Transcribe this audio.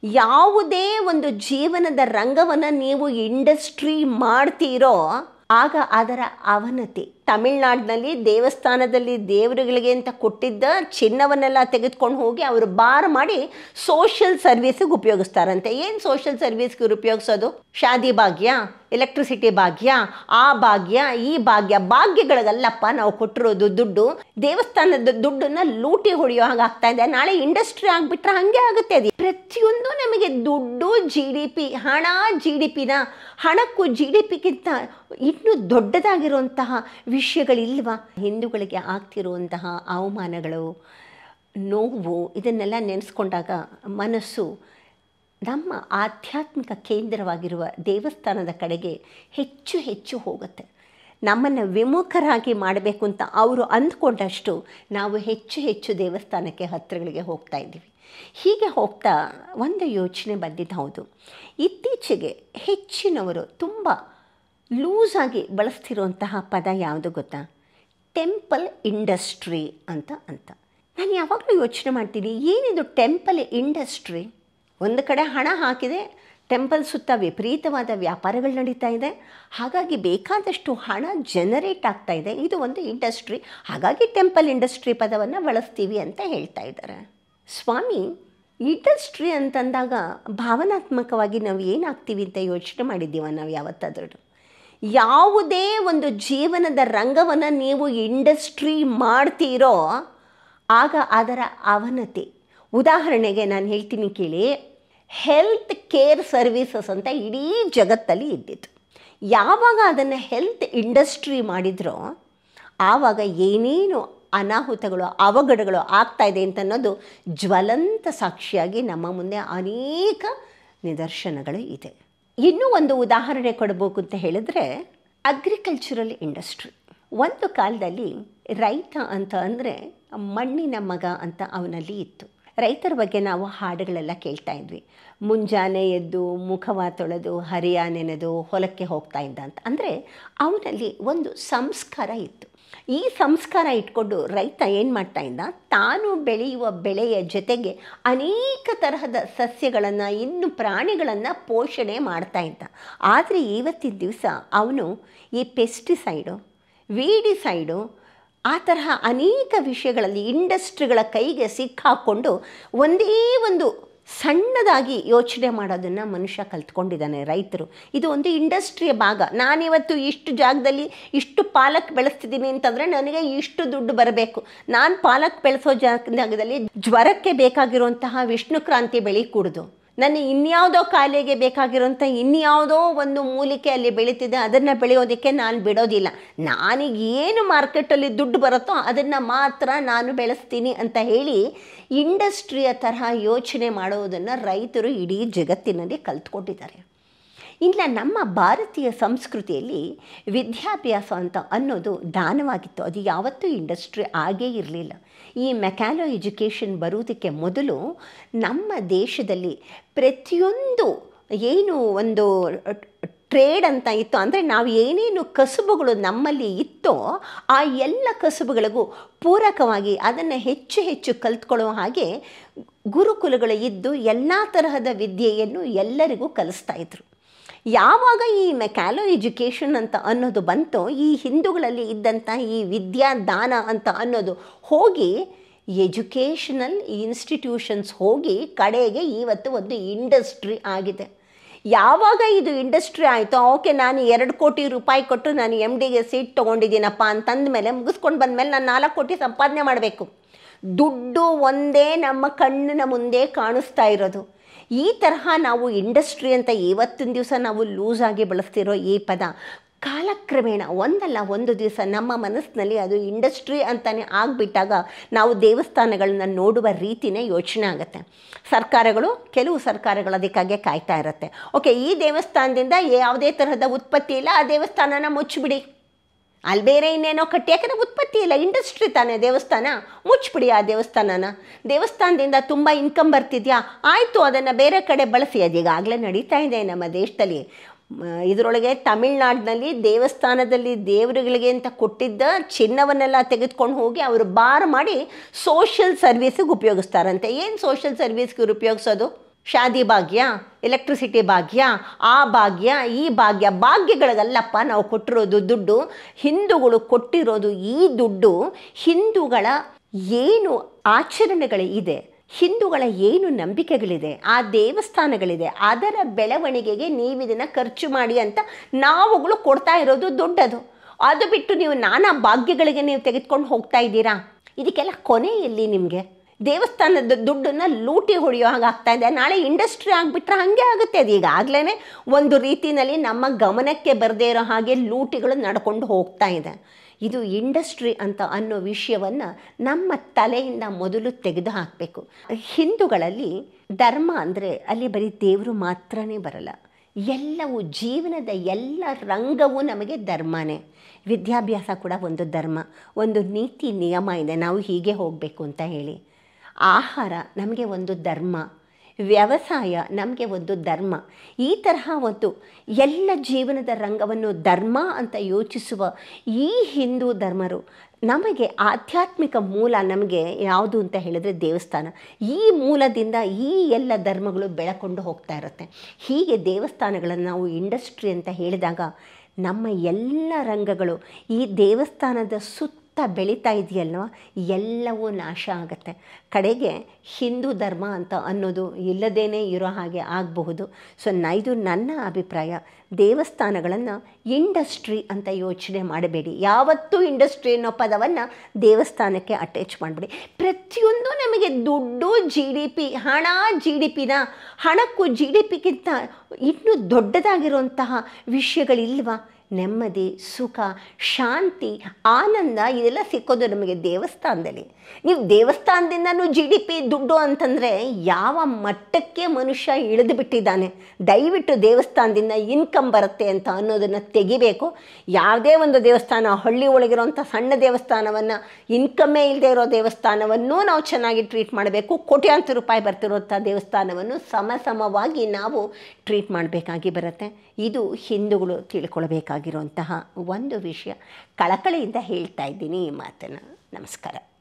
ಯಾವುದೇ ಒಂದು ಜೀವನದ ರಂಗವನ್ನು ನೀವು ಇಂಡಸ್ಟ್ರಿ ಮಾಡ್ತೀರೋ ಆಗ ಅದರ ಅವನತಿ. ತಮಿಳ್ನಾಡಿನಲ್ಲಿ ದೇವಸ್ಥಾನದಲ್ಲಿ ದೇವರುಗಳಿಗೆ ಅಂತ ಕೊಟ್ಟಿದ್ದ ಚಿನ್ನವನ್ನೆಲ್ಲ ತೆಗೆದುಕೊಂಡು ಹೋಗಿ ಅವರು ಬಾರ್ ಮಾಡಿ ಸೋಷಿಯಲ್ ಸರ್ವಿಸಿಗೆ ಉಪಯೋಗಿಸ್ತಾರಂತೆ. ಏನು ಸೋಷಿಯಲ್ ಸರ್ವಿಸ್ಗೆ ಉಪಯೋಗಿಸೋದು? ಶಾದಿ ಭಾಗ್ಯ, ಎಲೆಕ್ಟ್ರಿಸಿಟಿ ಭಾಗ್ಯ, ಆ ಭಾಗ್ಯ, ಈ ಭಾಗ್ಯಗಳಿಗಲ್ಲಪ್ಪ ನಾವು ಕೊಟ್ಟಿರೋದು ದುಡ್ಡು. ದೇವಸ್ಥಾನದ ದುಡ್ಡನ್ನ ಲೂಟಿ ಹೊಡೆಯೋ ಹಾಗಾಗ್ತಾ ಇದೆ. ನಾಳೆ ಇಂಡಸ್ಟ್ರಿ ಆಗಿಬಿಟ್ರೆ ಹಾಗೆ ಆಗುತ್ತೆ. ಅದು ಪ್ರತಿಯೊಂದು ನಮಗೆ ದುಡ್ಡು, GDP, ಹಣ, GDPನ ಹಣಕ್ಕೂ GDPಗಿಂತ ಇನ್ನೂ ದೊಡ್ಡದಾಗಿರುವಂತಹ ವಿಷಯಗಳಿಲ್ವಾ? ಹಿಂದೂಗಳಿಗೆ ಆಗ್ತಿರುವಂತಹ ಅವಮಾನಗಳು, ನೋವು, ಇದನ್ನೆಲ್ಲ ನೆನೆಸ್ಕೊಂಡಾಗ ಮನಸ್ಸು ನಮ್ಮ ಆಧ್ಯಾತ್ಮಿಕ ಕೇಂದ್ರವಾಗಿರುವ ದೇವಸ್ಥಾನದ ಕಡೆಗೆ ಹೆಚ್ಚು ಹೆಚ್ಚು ಹೋಗುತ್ತೆ. ನಮ್ಮನ್ನು ವಿಮುಖರಾಗಿ ಮಾಡಬೇಕು ಅಂತ ಅವರು ಅಂದ್ಕೊಂಡಷ್ಟು ನಾವು ಹೆಚ್ಚು ಹೆಚ್ಚು ದೇವಸ್ಥಾನಕ್ಕೆ ಹತ್ತಿರಗಳಿಗೆ ಹೋಗ್ತಾ ಇದ್ದೀವಿ. ಹೀಗೆ ಹೋಗ್ತಾ ಒಂದು ಯೋಚನೆ ಬಂದಿದ್ದು. ಹೌದು, ಇತ್ತೀಚೆಗೆ ಹೆಚ್ಚಿನವರು ತುಂಬ ಲೂಸಾಗಿ ಬಳಸ್ತಿರುವಂತಹ ಪದ ಯಾವುದು ಗೊತ್ತಾ? ಟೆಂಪಲ್ ಇಂಡಸ್ಟ್ರಿ ಅಂತ. ನಾನು ಯಾವಾಗಲೂ ಯೋಚನೆ ಮಾಡ್ತೀನಿ, ಏನಿದು ಟೆಂಪಲ್ ಇಂಡಸ್ಟ್ರಿ? ಒಂದು ಕಡೆ ಹಣ ಹಾಕಿದೆ, ಟೆಂಪಲ್ ಸುತ್ತ ವಿಪರೀತವಾದ ವ್ಯಾಪಾರಗಳು ನಡೀತಾ ಇದೆ, ಹಾಗಾಗಿ ಬೇಕಾದಷ್ಟು ಹಣ ಜನರೇಟ್ ಆಗ್ತಾ ಇದೆ. ಇದು ಒಂದು ಇಂಡಸ್ಟ್ರಿ, ಹಾಗಾಗಿ ಟೆಂಪಲ್ ಇಂಡಸ್ಟ್ರಿ ಪದವನ್ನು ಬಳಸ್ತೀವಿ ಅಂತ ಹೇಳ್ತಾ ಇದ್ದಾರೆ. ಸ್ವಾಮಿ, ಇಂಡಸ್ಟ್ರಿ ಅಂತಂದಾಗ ಭಾವನಾತ್ಮಕವಾಗಿ ನಾವು ಏನಾಗ್ತೀವಿ ಅಂತ ಯೋಚನೆ ಮಾಡಿದ್ದೀವ ನಾವು ಯಾವತ್ತಾದ್ರೂ? ಯಾವುದೇ ಒಂದು ಜೀವನದ ರಂಗವನ್ನು ನೀವು ಇಂಡಸ್ಟ್ರಿ ಮಾಡ್ತೀರೋ ಆಗ ಅದರ ಅವನತಿ. ಉದಾಹರಣೆಗೆ ನಾನು ಹೇಳ್ತೀನಿ ಕೇಳಿ, ಹೆಲ್ತ್ ಕೇರ್ ಸರ್ವಿಸಸ್ ಅಂತ ಇಡೀ ಜಗತ್ತಲ್ಲಿ ಇದ್ದಿತ್ತು. ಯಾವಾಗ ಅದನ್ನು ಹೆಲ್ತ್ ಇಂಡಸ್ಟ್ರಿ ಮಾಡಿದ್ರೋ ಆವಾಗ ಏನೇನು ಅನಾಹುತಗಳು, ಅವಘಡಗಳು ಆಗ್ತಾಯಿದೆ ಅಂತ ಅನ್ನೋದು ಜ್ವಲಂತ ಸಾಕ್ಷಿಯಾಗಿ ನಮ್ಮ ಮುಂದೆ ಅನೇಕ ನಿದರ್ಶನಗಳು ಇದೆ. ಇನ್ನೂ ಒಂದು ಉದಾಹರಣೆ ಕೊಡಬೇಕು ಅಂತ ಹೇಳಿದ್ರೆ, ಅಗ್ರಿಕಲ್ಚರಲ್ ಇಂಡಸ್ಟ್ರಿ. ಒಂದು ಕಾಲದಲ್ಲಿ ರೈತ ಅಂತ ಅಂದರೆ ಮಣ್ಣಿನ ಮಗ ಅಂತ ಅವನಲ್ಲಿ ಇತ್ತು. ರೈತರ ಬಗ್ಗೆ ನಾವು ಹಾಡುಗಳೆಲ್ಲ ಕೇಳ್ತಾ ಇದ್ವಿ. ಮುಂಜಾನೆ ಎದ್ದು ಮುಖವ ತೊಳೆದು ಹರಿಯ ನೆನೆದು ಹೊಲಕ್ಕೆ ಹೋಗ್ತಾ ಇದ್ದ ಅಂತ. ಅಂದರೆ ಅವನಲ್ಲಿ ಒಂದು ಸಂಸ್ಕಾರ ಇತ್ತು. ಈ ಸಂಸ್ಕಾರ ಇಟ್ಕೊಂಡು ರೈತ ಏನು ಮಾಡ್ತಾ ಇದ್ದ, ತಾನು ಬೆಳೆಯುವ ಬೆಳೆಯ ಜೊತೆಗೆ ಅನೇಕ ತರಹದ ಸಸ್ಯಗಳನ್ನು, ಇನ್ನು ಪ್ರಾಣಿಗಳನ್ನು ಪೋಷಣೆ ಮಾಡ್ತಾ ಇದ್ದ. ಆದರೆ ಇವತ್ತಿನ ದಿವಸ ಅವನು ಈ ಪೆಸ್ಟಿಸೈಡು, ವೀಡಿಸೈಡು, ಆ ತರಹ ಅನೇಕ ವಿಷಯಗಳಲ್ಲಿ ಇಂಡಸ್ಟ್ರಿಗಳ ಕೈಗೆ ಸಿಕ್ಕಾಕ್ಕೊಂಡು ಒಂದೇ ಒಂದು ಸಣ್ಣದಾಗಿ ಯೋಚನೆ ಮಾಡೋದನ್ನು ಮನುಷ್ಯ ಕಲ್ತ್ಕೊಂಡಿದ್ದಾನೆ. ರೈತರು ಇದು ಒಂದು ಇಂಡಸ್ಟ್ರಿಯ ಭಾಗ. ನಾನಿವತ್ತು ಇಷ್ಟು ಜಾಗದಲ್ಲಿ ಇಷ್ಟು ಪಾಲಕ್ ಬೆಳೆಸ್ತಿದ್ದೀನಿ ಅಂತಂದರೆ ನನಗೆ ಇಷ್ಟು ದುಡ್ಡು ಬರಬೇಕು. ನಾನು ಪಾಲಕ್ ಬೆಳೆಸೋ ಜಾಗದಲ್ಲಿ ಜ್ವರಕ್ಕೆ ಬೇಕಾಗಿರುವಂತಹ ವಿಷ್ಣುಕ್ರಾಂತಿ ಬೆಳೆ ಕುಡಿದು, ನನ್ನ ಇನ್ಯಾವುದೋ ಕಾಯಿಲೆಗೆ ಬೇಕಾಗಿರೋಂಥ ಇನ್ಯಾವುದೋ ಒಂದು ಮೂಲಿಕೆ ಅಲ್ಲಿ ಬೆಳೀತಿದೆ, ಅದನ್ನು ಬೆಳೆಯೋದಕ್ಕೆ ನಾನು ಬಿಡೋದಿಲ್ಲ. ನಾನಿಗೇನು ಮಾರ್ಕೆಟಲ್ಲಿ ದುಡ್ಡು ಬರುತ್ತೋ ಅದನ್ನು ಮಾತ್ರ ನಾನು ಬೆಳೆಸ್ತೀನಿ ಅಂತ ಹೇಳಿ ಇಂಡಸ್ಟ್ರಿಯ ತರಹ ಯೋಚನೆ ಮಾಡೋದನ್ನು ರೈತರು ಇಡೀ ಜಗತ್ತಿನಲ್ಲಿ ಕಲ್ತ್ಕೊಂಡಿದ್ದಾರೆ. ಇಲ್ಲ, ನಮ್ಮ ಭಾರತೀಯ ಸಂಸ್ಕೃತಿಯಲ್ಲಿ ವಿದ್ಯಾಭ್ಯಾಸ ಅಂತ ಅನ್ನೋದು ದಾನವಾಗಿತ್ತು. ಅದು ಯಾವತ್ತೂ ಇಂಡಸ್ಟ್ರಿ ಆಗೇ ಇರಲಿಲ್ಲ. ಈ ಮೆಕ್ಯಾನೋ ಎಜುಕೇಷನ್ ಬರುವುದಕ್ಕೆ ಮೊದಲು ನಮ್ಮ ದೇಶದಲ್ಲಿ ಪ್ರತಿಯೊಂದು ಏನು ಒಂದು ಟ್ರೇಡ್ ಅಂತ ಇತ್ತು, ಅಂದರೆ ನಾವು ಏನೇನು ಕಸುಬುಗಳು ನಮ್ಮಲ್ಲಿ ಇತ್ತೋ ಆ ಎಲ್ಲ ಕಸುಬುಗಳಿಗೂ ಪೂರಕವಾಗಿ ಅದನ್ನು ಹೆಚ್ಚು ಹೆಚ್ಚು ಕಲ್ತ್ಕೊಳ್ಳೋ ಹಾಗೆ ಗುರುಕುಲಗಳು ಇದ್ದು ಎಲ್ಲ ತರಹದ ವಿದ್ಯೆಯನ್ನು ಎಲ್ಲರಿಗೂ ಕಲಿಸ್ತಾ ಇದ್ರು. ಯಾವಾಗ ಈ ಮೆಕ್ಯಾನೋ ಎಜುಕೇಷನ್ ಅಂತ ಅನ್ನೋದು ಬಂತೋ, ಈ ಹಿಂದೂಗಳಲ್ಲಿ ಇದ್ದಂಥ ಈ ವಿದ್ಯಾದಾನ ಅಂತ ಅನ್ನೋದು ಹೋಗಿ ಎಜುಕೇಷನಲ್ ಇನ್ಸ್ಟಿಟ್ಯೂಷನ್ಸ್ ಹೋಗಿ ಕಡೆಗೆ ಇವತ್ತು ಒಂದು ಇಂಡಸ್ಟ್ರಿ ಆಗಿದೆ. ಯಾವಾಗ ಇದು ಇಂಡಸ್ಟ್ರಿ ಆಯಿತೋ, ಓಕೆ ನಾನು 2 ಕೋಟಿ ರೂಪಾಯಿ ಕೊಟ್ಟು ನಾನು MDಗೆ ಸೀಟ್ ತೊಗೊಂಡಿದ್ದೀನಪ್ಪ ಅಂತಂದ ಮೇಲೆ, ಮುಗಿಸ್ಕೊಂಡು ಬಂದಮೇಲೆ ನಾನು 4 ಕೋಟಿ ಸಂಪಾದನೆ ಮಾಡಬೇಕು. ದುಡ್ಡು ಒಂದೇ ನಮ್ಮ ಕಣ್ಣಿನ ಮುಂದೆ ಕಾಣಿಸ್ತಾ ಇರೋದು. ಈ ತರಹ ನಾವು ಇಂಡಸ್ಟ್ರಿ ಅಂತ ಇವತ್ತಿನ ದಿವಸ ನಾವು ಲೂಸಾಗಿ ಬಳಸ್ತಿರೋ ಈ ಪದ ಕಾಲಕ್ರಮೇಣ ಒಂದಲ್ಲ ಒಂದು ದಿವಸ ನಮ್ಮ ಮನಸ್ಸಿನಲ್ಲಿ ಅದು ಇಂಡಸ್ಟ್ರಿ ಅಂತಲೇ ಆಗಿಬಿಟ್ಟಾಗ ನಾವು ದೇವಸ್ಥಾನಗಳನ್ನ ನೋಡುವ ರೀತಿಯೇ ಯೋಚನೆ ಆಗುತ್ತೆ. ಕೆಲವು ಸರ್ಕಾರಗಳು ಅದಕ್ಕಾಗೆ ಕಾಯ್ತಾ ಇರುತ್ತೆ. ಓಕೆ, ಈ ದೇವಸ್ಥಾನದಿಂದ ಯಾವುದೇ ತರಹದ ಉತ್ಪತ್ತಿ ಇಲ್ಲ, ಆ ದೇವಸ್ಥಾನನ ಮುಚ್ಚಿಬಿಡಿ. ಅಲ್ಲಿ ಬೇರೆ ಇನ್ನೇನೋ ಕಟ್ಟಿ, ಯಾಕಂದರೆ ಉತ್ಪತ್ತಿ ಇಲ್ಲ, ಇಂಡಸ್ಟ್ರಿ ತಾನೇ ದೇವಸ್ಥಾನ, ಮುಚ್ಚಿಬಿಡಿ ಆ ದೇವಸ್ಥಾನದಿಂದ ತುಂಬ ಇನ್ಕಮ್ ಬರ್ತಿದೆಯಾ, ಆಯಿತು ಅದನ್ನು ಬೇರೆ ಕಡೆ ಬಳಸಿ. ಅದೀಗಾಗಲೇ ನಡೀತಾ ಇದೆ ನಮ್ಮ ದೇಶದಲ್ಲಿ. ಇದರೊಳಗೆ ತಮಿಳ್ನಾಡಿನಲ್ಲಿ ದೇವಸ್ಥಾನದಲ್ಲಿ ದೇವರುಗಳಿಗೆ ಅಂತ ಕೊಟ್ಟಿದ್ದ ಚಿನ್ನವನ್ನೆಲ್ಲ ತೆಗೆದುಕೊಂಡು ಹೋಗಿ ಅವರು ಬಾರ್ ಮಾಡಿ ಸೋಷಿಯಲ್ ಸರ್ವಿಸಿಗೆ ಉಪಯೋಗಿಸ್ತಾರಂತೆ. ಏನು ಸೋಷಿಯಲ್ ಸರ್ವಿಸ್ಗೆ ಉಪಯೋಗಿಸೋದು? ಶಾದಿ ಭಾಗ್ಯ, ಎಲೆಕ್ಟ್ರಿಸಿಟಿ ಭಾಗ್ಯ, ಆ ಭಾಗ್ಯ, ಈ ಭಾಗ್ಯಗಳಿಗಲ್ಲಪ್ಪ ನಾವು ಕೊಟ್ಟಿರೋದು ದುಡ್ಡು. ಹಿಂದೂಗಳು ಕೊಟ್ಟಿರೋದು ಈ ದುಡ್ಡು ಹಿಂದೂಗಳ ಏನು ಆಚರಣೆಗಳು ಇದೆ, ಹಿಂದೂಗಳ ಏನು ನಂಬಿಕೆಗಳಿದೆ, ಆ ದೇವಸ್ಥಾನಗಳಿದೆ, ಅದರ ಬೆಳವಣಿಗೆಗೆ ನೀವಿದನ್ನು ಖರ್ಚು ಮಾಡಿ ಅಂತ ನಾವುಗಳು ಕೊಡ್ತಾ ಇರೋದು ದುಡ್ಡದು. ಅದು ಬಿಟ್ಟು ನೀವು ನಾನಾ ಭಾಗ್ಯಗಳಿಗೆ ನೀವು ತೆಗೆದುಕೊಂಡು ಹೋಗ್ತಾ ಇದ್ದೀರಾ. ಇದಕ್ಕೆಲ್ಲ ಕೊನೆ ಎಲ್ಲಿ ನಿಮಗೆ? ದೇವಸ್ಥಾನದ ದುಡ್ಡನ್ನು ಲೂಟಿ ಹೊಡೆಯೋ ಹಾಗೆ ಆಗ್ತಾ ಇದೆ. ನಾಳೆ ಇಂಡಸ್ಟ್ರಿ ಆಗಿಬಿಟ್ರೆ ಹಾಗೆ ಆಗುತ್ತೆ. ಅದು ಈಗಾಗಲೇ ಒಂದು ರೀತಿಯಲ್ಲಿ ನಮ್ಮ ಗಮನಕ್ಕೆ ಬರದೇ ಇರೋ ಹಾಗೆ ಲೂಟಿಗಳು ನಡ್ಕೊಂಡು ಹೋಗ್ತಾ ಇದೆ. ಇದು ಇಂಡಸ್ಟ್ರಿ ಅಂತ ಅನ್ನೋ ವಿಷಯವನ್ನು ನಮ್ಮ ತಲೆಯಿಂದ ಮೊದಲು ತೆಗೆದು ಹಾಕಬೇಕು. ಹಿಂದೂಗಳಲ್ಲಿ ಧರ್ಮ ಅಂದರೆ ಅಲ್ಲಿ ಬರೀ ದೇವರು ಮಾತ್ರನೇ ಬರಲ್ಲ, ಎಲ್ಲವೂ ಜೀವನದ ಎಲ್ಲ ರಂಗವೂ ನಮಗೆ ಧರ್ಮನೇ. ವಿದ್ಯಾಭ್ಯಾಸ ಕೂಡ ಒಂದು ಧರ್ಮ, ಒಂದು ನೀತಿ ನಿಯಮ ಇದೆ, ನಾವು ಹೀಗೆ ಹೋಗಬೇಕು ಅಂತ ಹೇಳಿ. ಆಹಾರ ನಮಗೆ ಒಂದು ಧರ್ಮ, ವ್ಯವಸಾಯ ನಮಗೆ ಒಂದು ಧರ್ಮ. ಈ ತರಹ ಒಂದು ಎಲ್ಲ ಜೀವನದ ರಂಗವನ್ನು ಧರ್ಮ ಅಂತ ಯೋಚಿಸುವ ಈ ಹಿಂದೂ ಧರ್ಮರು ನಮಗೆ ಆಧ್ಯಾತ್ಮಿಕ ಮೂಲ ನಮಗೆ ಯಾವುದು ಅಂತ ಹೇಳಿದ್ರೆ ದೇವಸ್ಥಾನ. ಈ ಮೂಲದಿಂದ ಈ ಎಲ್ಲ ಧರ್ಮಗಳು ಬೆಳಕೊಂಡು ಹೋಗ್ತಾ ಇರುತ್ತೆ. ಹೀಗೆ ದೇವಸ್ಥಾನಗಳನ್ನು ನಾವು ಇಂಡಸ್ಟ್ರಿ ಅಂತ ಹೇಳಿದಾಗ ನಮ್ಮ ಎಲ್ಲ ರಂಗಗಳು ಈ ದೇವಸ್ಥಾನದ ಸುತ್ತ ಬೆಳೀತಾ ಇದೆಯಲ್ವ, ಎಲ್ಲವೂ ನಾಶ ಆಗುತ್ತೆ. ಕಡೆಗೆ ಹಿಂದೂ ಧರ್ಮ ಅಂತ ಅನ್ನೋದು ಇಲ್ಲದೇನೆ ಇರೋ ಹಾಗೆ ಆಗಬಹುದು. ಸೊ ಇದು ನನ್ನ ಅಭಿಪ್ರಾಯ. ದೇವಸ್ಥಾನಗಳನ್ನು ಇಂಡಸ್ಟ್ರಿ ಅಂತ ಯೋಚನೆ ಮಾಡಬೇಡಿ. ಯಾವತ್ತೂ ಇಂಡಸ್ಟ್ರಿ ಅನ್ನೋ ಪದವನ್ನು ದೇವಸ್ಥಾನಕ್ಕೆ ಅಟ್ಯಾಚ್ ಮಾಡಬೇಡಿ. ಪ್ರತಿಯೊಂದು ನಮಗೆ ದುಡ್ಡು, GDP, ಹಣ, GDPನ ಹಣಕ್ಕೂ GDPಗಿಂತ ಇನ್ನೂ ದೊಡ್ಡದಾಗಿರುವಂತಹ ವಿಷಯಗಳಿಲ್ವಾ? ನೆಮ್ಮದಿ, ಸುಖ, ಶಾಂತಿ, ಆನಂದ ಇದೆಲ್ಲ ಸಿಕ್ಕೋದು ನಮಗೆ ದೇವಸ್ಥಾನದಲ್ಲಿ. ನೀವು ದೇವಸ್ಥಾನದಿಂದನೂ GDP ದುಡ್ಡು ಅಂತಂದರೆ ಯಾವ ಮಟ್ಟಕ್ಕೆ ಮನುಷ್ಯ ಇಳಿದು ಬಿಟ್ಟಿದ್ದಾನೆ. ದಯವಿಟ್ಟು ದೇವಸ್ಥಾನದಿಂದ ಇನ್ಕಮ್ ಬರುತ್ತೆ ಅಂತ ಅನ್ನೋದನ್ನು ತೆಗಿಬೇಕು. ಯಾವುದೇ ಒಂದು ದೇವಸ್ಥಾನ, ಹಳ್ಳಿ ಒಳಗಿರೋಂಥ ಸಣ್ಣ ದೇವಸ್ಥಾನವನ್ನು, ಇನ್ಕಮ್ಮೇ ಇಲ್ಲದೆ ಇರೋ ದೇವಸ್ಥಾನವನ್ನು ನಾವು ಚೆನ್ನಾಗಿ ಟ್ರೀಟ್ ಮಾಡಬೇಕು. ಕೋಟ್ಯಾಂತರ ರೂಪಾಯಿ ಬರ್ತಿರೋಂಥ ದೇವಸ್ಥಾನವನ್ನು ಸಮವಾಗಿ ನಾವು ಟ್ರೀಟ್ ಮಾಡಬೇಕಾಗಿ ಬರುತ್ತೆ. ಇದು ಹಿಂದೂಗಳು ತಿಳ್ಕೊಳ್ಬೇಕಾಗಿರುವಂತಹ ಒಂದು ವಿಷಯ. ಕಳಕಳಿಯಿಂದ ಹೇಳ್ತಾ ಇದ್ದೀನಿ ಈ ಮಾತನ್ನು. ನಮಸ್ಕಾರ.